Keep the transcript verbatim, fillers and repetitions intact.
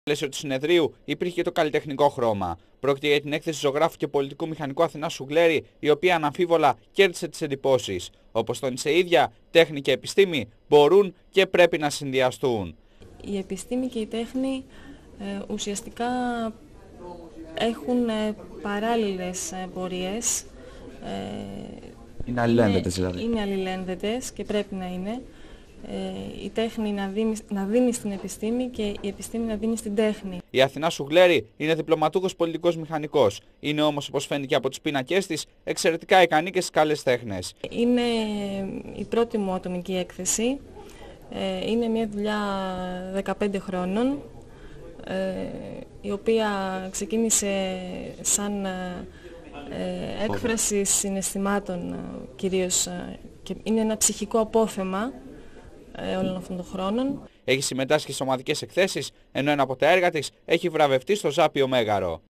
Στο πλαίσιο του συνεδρίου υπήρχε και το καλλιτεχνικό χρώμα. Πρόκειται για την έκθεση ζωγράφου και πολιτικού μηχανικού Αθηνά Σουγλέρη, η οποία αναμφίβολα κέρδισε τις εντυπώσεις. Όπως τόνισε η ίδια, τέχνη και επιστήμη μπορούν και πρέπει να συνδυαστούν. Η επιστήμη και η τέχνη ε, ουσιαστικά έχουν ε, παράλληλες ε, πορείες. Ε, είναι αλληλένδετες δηλαδή. Είναι αλληλένδετες και πρέπει να είναι. Ε, η τέχνη να δίνει, να δίνει στην επιστήμη και η επιστήμη να δίνει στην τέχνη. Η Αθηνά Σουγλέρη είναι διπλωματούχος πολιτικός μηχανικός. Είναι όμως, όπως φαίνεται και από τις πίνακές της, εξαιρετικά ικανή και στις καλές τέχνες. Είναι η πρώτη μου ατομική έκθεση. Ε, είναι μια δουλειά δεκαπέντε χρόνων, ε, η οποία ξεκίνησε σαν ε, έκφραση συναισθημάτων κυρίως, ε, και είναι ένα ψυχικό απόθεμα ε, όλων αυτών των χρόνων. Έχει συμμετάσχει σε ομαδικές εκθέσεις, ενώ ένα από τα έργα της έχει βραβευτεί στο Ζάπιο Μέγαρο.